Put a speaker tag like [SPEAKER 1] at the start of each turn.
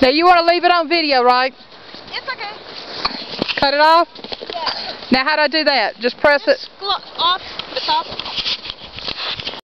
[SPEAKER 1] Now you want to leave it on video, right?
[SPEAKER 2] It's okay.
[SPEAKER 1] Cut it off?
[SPEAKER 2] Yeah.
[SPEAKER 1] Now how do I do that? Just press it?
[SPEAKER 2] Off the top.